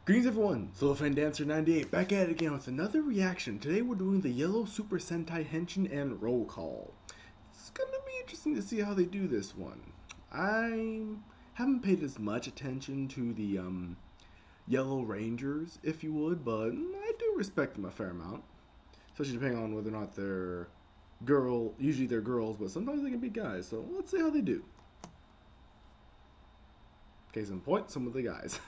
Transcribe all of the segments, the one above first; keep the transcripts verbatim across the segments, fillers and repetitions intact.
Greetings everyone, Solofan Dancer ninety-eight back at it again with another reaction. Today we're doing the Yellow Super Sentai Henshin and Roll Call. It's gonna be interesting to see how they do this one. I haven't paid as much attention to the um, Yellow Rangers, if you would, but I do respect them a fair amount. Especially depending on whether or not they're girl, usually they're girls, but sometimes they can be guys, so let's see how they do. Case in point, some of the guys.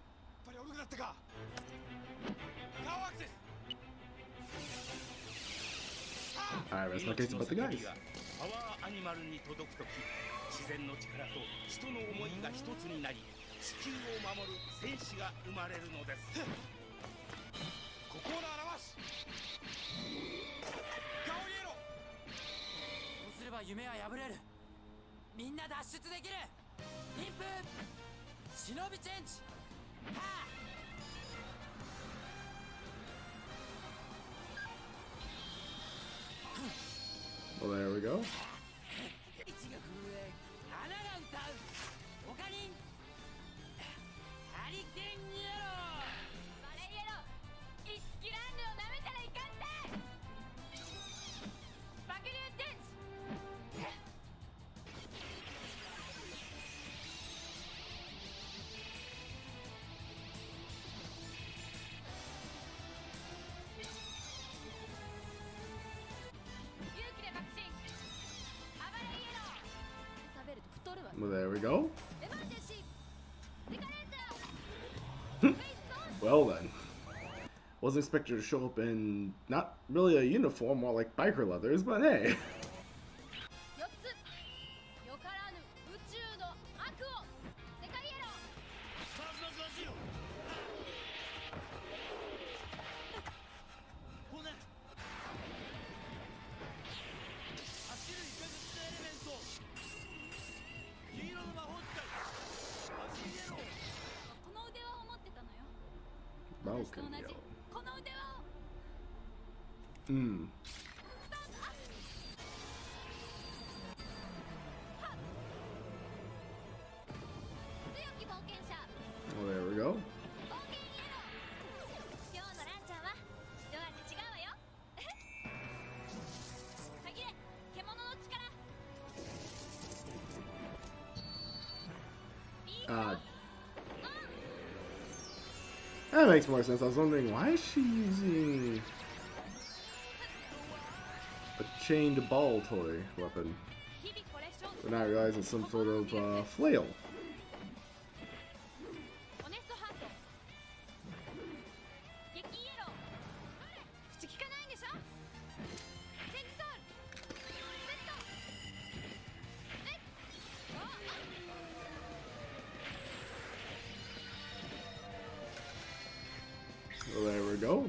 Alright, that's my case about the guys. パワーアニマルに届くとき、自然の力と人の思いが一つになり、地球を守る戦士が生まれるのです。ここを表す。ガオリエロ。 そうすれば夢は破れる。みんな脱出できる。リンプ。忍びチェンジ。はあ。 Well, there we go. Well, there we go. Well then. Wasn't expected to show up in not really a uniform, more like biker leathers, but hey. Hmm. Well, there we go. Uh, that makes more sense. I was wondering, why is she using a chained ball toy weapon? But now I realize it's some sort of uh, flail. Well, there we go.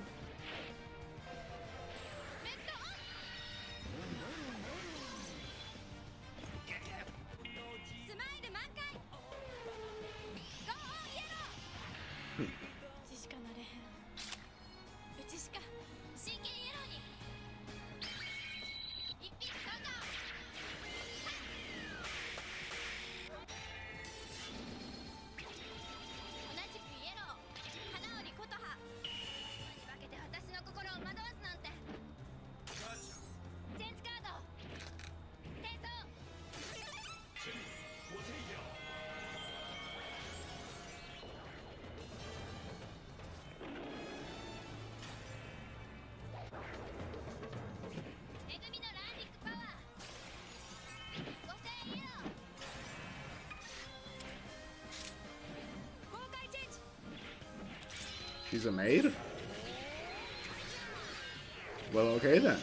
She's a maid? Well, okay then.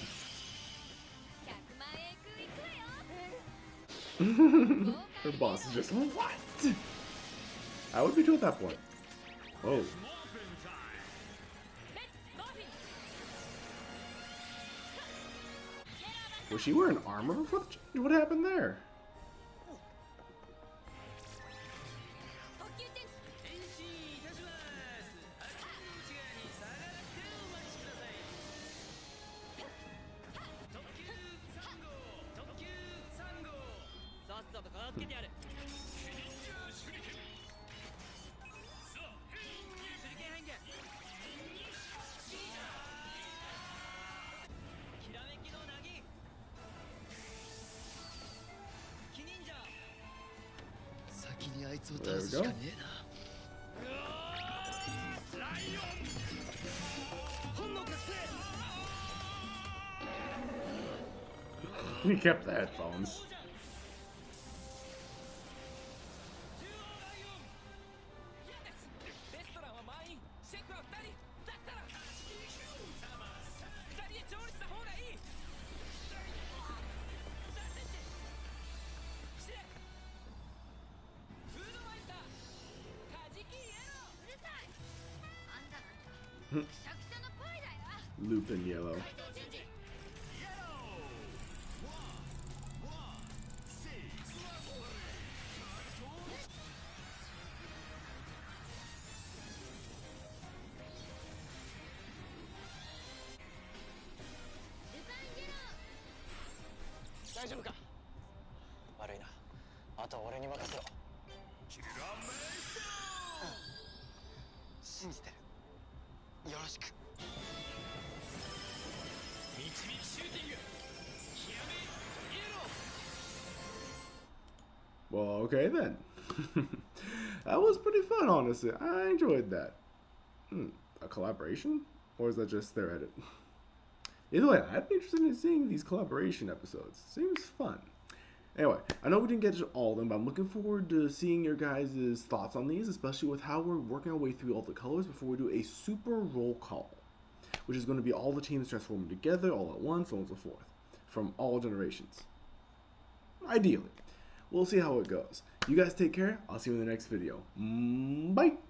Her boss is just, what? I would be too at that point. Whoa. Was she wearing armor before the change? What happened there? いつを There 倒 we すしか go. ねえな。 ライオン本能覚醒 He kept the headphones. レストランは満員、シェフはふたりだったらふたりで調理した方がいい。失礼。フードマイスターカジキイエロー。うるさい。あんたなんかくしゃくしゃのパイだよ。 Lupin Yellow. 大丈夫か。悪いな。あとは俺に任せろ。 キラメイ信じてる。よろしく。 導きシューティングキラメイエロー Well, okay then. That was pretty fun, honestly. I enjoyed that. Hmm, a collaboration? Or is that just their edit? Either way, I'd be interested in seeing these collaboration episodes. Seems fun. Anyway, I know we didn't get to all of them, but I'm looking forward to seeing your guys' thoughts on these, especially with how we're working our way through all the colors before we do a super roll call, which is going to be all the teams transforming together all at once, so on and so forth, from all generations. Ideally. We'll see how it goes. You guys take care. I'll see you in the next video. Mm, bye!